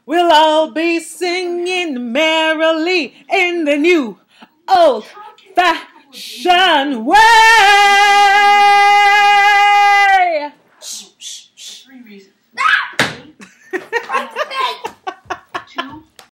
We'll all be singing merrily in the new old-fashioned way.